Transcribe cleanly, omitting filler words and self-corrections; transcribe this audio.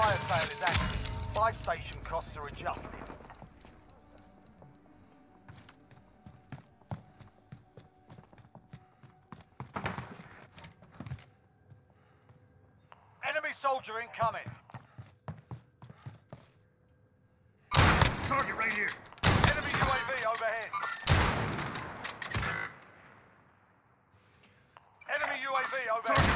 fire sale is active. Buy station costs are adjusted. Enemy soldier incoming. Target right here. Enemy UAV overhead. Enemy UAV overhead.